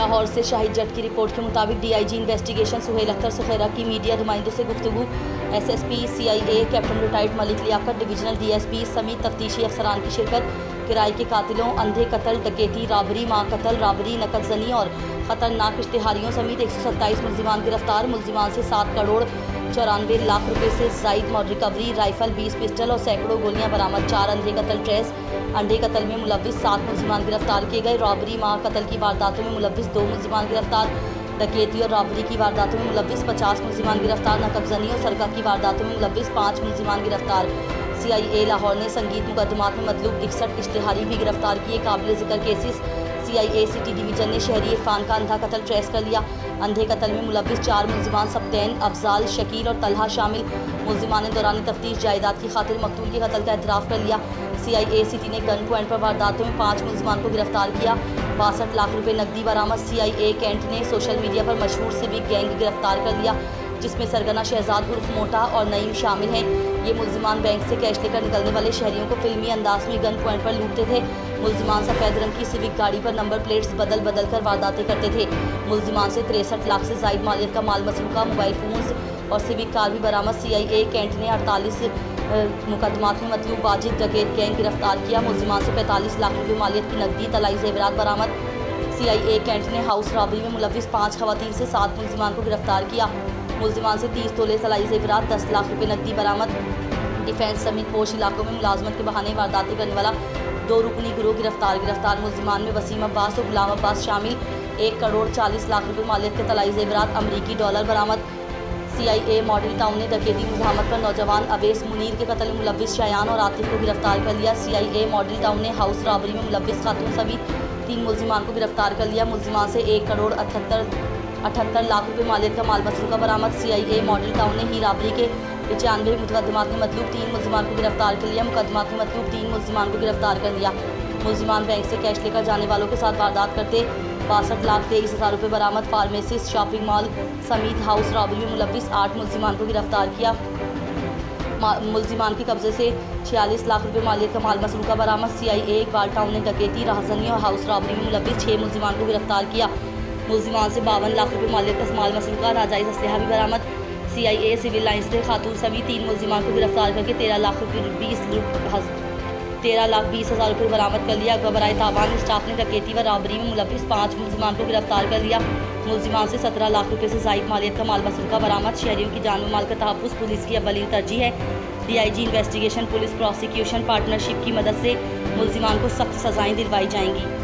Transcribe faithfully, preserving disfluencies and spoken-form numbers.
लाहौर से शाहिद जट की रिपोर्ट के मुताबिक डीआईजी इन्वेस्टिगेशन सुहेल अख्तर सुखैरा की मीडिया नुमाइंदों से गुफ्तगू। SSP CIA captain retired Malik Liaquat, divisional DSP समेत तफ्तीशी अफसरान की शिरकत। किराए के कातिलों, अंधे कत्ल, डकैती, राबरी, मां कत्ल, राबरी, नकदजनी और खतरनाक इश्तिहारियों समेत एक सौ सत्ताईस मुलजिमान गिरफ्तार। मुलजिमान से सात करोड़ चौरानवे लाख रुपए से जायद मौत रिकवरी, राइफल, बीस पिस्टल और सैकड़ों गोलियां बरामद। चार अंधे कत्ल ट्रेस, अंडे कत्ल में मुलविस सात मुलजिमान गिरफ्तार किए गए। रॉबरी, मां कत्ल की वारदातों में मुलविस दो मुलजिमान गिरफ्तार। डकैती और रॉबरी की वारदातों में मुलविस पचास मुलजिमान गिरफ्तार। नकबजनी और सरका की वारदातों में मुलविस पाँच मुलजिमान गिरफ्तार। सीआईए लाहौर ने संगीत मुकदमात में मतलूब इकसठ इश्तिहारी भी गिरफ्तार किए। काबिल जिक्र केसेस, सीआईए सिटी डिवीजन ने शहरी इरफान का अंधा कत्ल ट्रेस कर लिया। अंधे कत्ल में मुलविस चार मुलजिमान सब्तैन, अफजाल, शकील और तलहा शामिल। मुलजिमान ने दौरान तफ्तीश जायदाद की खातिर मकतूल के कत्ल का एतराफ़ कर लिया। सीआईए सिटी ने गन पॉइंट पर वारदातों में पाँच मुलजिमान को गिरफ्तार किया। बासठ लाख रुपए नकदी बरामद। सीआईए कैंट ने सोशल मीडिया पर मशहूर सिविक गैंग गिरफ्तार कर लिया, जिसमें सरगना शहजाद उर्फ मोटा और नईम शामिल हैं। ये मुलजिमान बैंक से कैश लेकर निकलने वाले शहरियों को फिल्मी अंदाज में गन पॉइंट पर लूटते थे। मुलजिमान सफ़ेद रंग की सिविक गाड़ी पर नंबर प्लेट्स बदल बदल कर वारदातें करते थे। मुलजिमान से तिरसठ लाख से जायद मालियत का माल मसरूका, मोबाइल फोन्स और सिविक कार भी बरामद। सीआईए कैंट ने अड़तालीस मुकदमात में मतलूब वाजिद डकैत गैंग गिरफ्तार किया। मुलजिमान से पैंतालीस लाख रुपये मालियत की नकदी, तलाई जेवरात बरामद। सीआईए कैंट ने हाउस रॉबरी में मुलविस पाँच खवातीन से सात मुलजिमान को गिरफ्तार किया। मुलजिमान से तीस तोले तलाई जेवरात, दस लाख रुपये नकदी बरामद। डिफेंस समेत पोश इलाकों में मुलाजमत के बहाने वारदातें करने वाला दो रुकनी गिरोह गिरफ्तार। गिरफ्तार मुलजिमान में वसीम अब्बास और गुलाम अब्बास शामिल। एक करोड़ चालीस लाख रुपये मालियत के तलाई जेवरात, अमरीकी डॉलर बरामद। सीआईए मॉडल टाउन ने डकैती मुज़ाहमत पर नौजवान अवेस मुनीर के कत्ल में मुलविस शायान और आतिफ को गिरफ्तार कर लिया। सीआईए मॉडल टाउन ने हाउस रॉबरी में मुलविस खातून समेत तीन मुलजिमान को गिरफ्तार कर लिया। मुलजिमान से एक करोड़ अठहत्तर अठहत्तर लाख रुपये मालियत का माल मसरूका बरामद। सीआईए मॉडल टाउन ने ही राबरी के पचानवे मुकदमात में मतलूब तीन मुलजिमान को गिरफ्तार कर लिया। मुकदमात में मतलूब तीन मुलजिमान को गिरफ्तार कर लिया। मुलजिमान बैंक से कैश लेकर जाने वालों के साथ वारदात करते। बासठ लाख तेईस हज़ार रुपये बरामद। फार्मेसिस्ट, शॉपिंग मॉल समेत हाउस रॉबरी में मुलविस आठ मुलजिमान को गिरफ्तार किया। मुलजिमान के कब्जे से छियालीस लाख रुपये मालियत का माल मसरूका बरामद। सीआईए इकबाल टाउन ने डकैती, राहजनी और हाउस रॉबरी में मुलविस छः मुलजिमान को गिरफ्तार किया। मुलजिमान से बावन लाख रुपये मालियत का माल मसरूका, नाजायज़ असलहा भी बरामद। सीआईए सिविल लाइन्स से खातून समेत तीन मुलजिमान को गिरफ्तार करके तेरह लाख रुपये बीस तेरह लाख बीस हज़ार रुपये बरामद कर लिया। बराए तावान स्टाफ ने डकैती व रॉबरी में मुलविस पाँच मुलजिमान को गिरफ्तार कर लिया। मुलजिमान से सत्रह लाख रुपये से जायद मालियत का माल मसरूका बरामद। शहरियों की जान व माल का तहफ़्फ़ुज़ पुलिस की अव्वलीन तरजीह है। DIG investigation police prosecution partnership की मदद से मुलजिमान को सख्त सज़ाएँ दिलवाई जाएंगी।